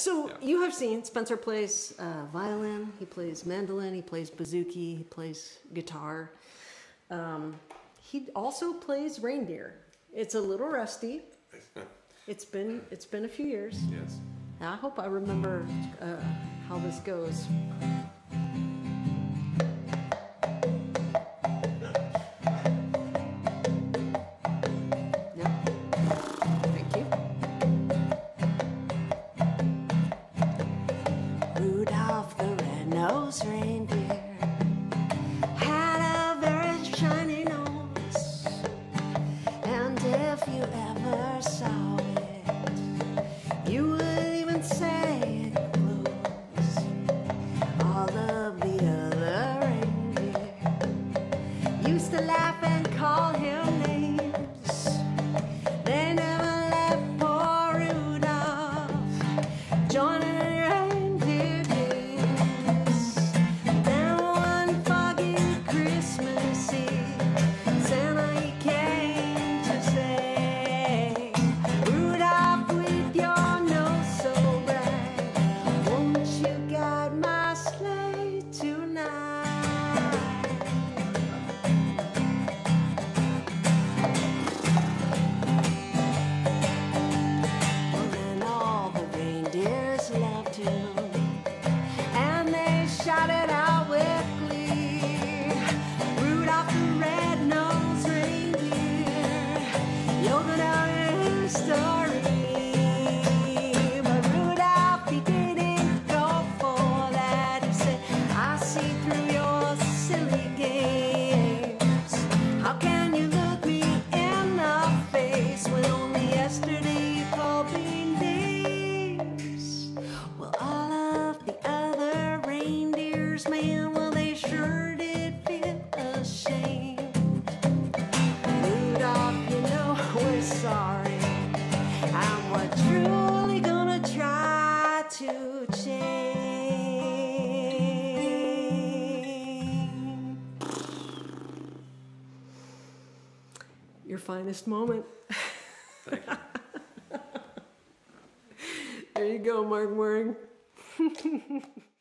So you have seen Spencer plays violin, he plays mandolin, he plays bouzouki, he plays guitar. He also plays reindeer. It's a little rusty. It's been a few years. Yes. I hope I remember how this goes. Rudolph the Red-Nosed Reindeer had a very shiny nose, and if you ever saw it, you would even say it glows. All of the other reindeer used to laugh and call him names. They never let poor Rudolph join reindeer games. Then one foggy Christmas Eve, Santa he came to say, Rudolph, with your nose so bright, won't you guide my sleigh tonight? Well, then all the reindeers loved him, and they shouted out with glee, Rudolph the Red-Nosed Reindeer, you're gonna have a story. But Rudolph, he didn't go for that. He said, I see through your silly games. How can you look me in the face when only yesterday you called me names? Well, all of the other reindeers, man, well, they sure did feel ashamed. Rudolph, you know we're sorry, and we're truly gonna try to change. Your finest moment. Thank you. There you go, Mark Waring.